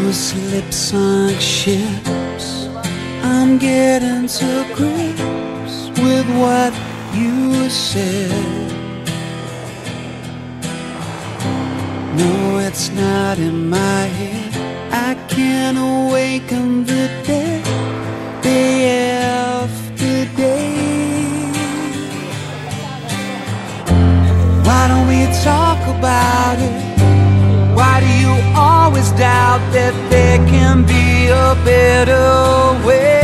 slip-sunk ships. I'm getting to grips with what you said. No, it's not in my head. I can't awaken the dead day after day. Why don't we talk about it? Why do you always doubt that there can be a better way?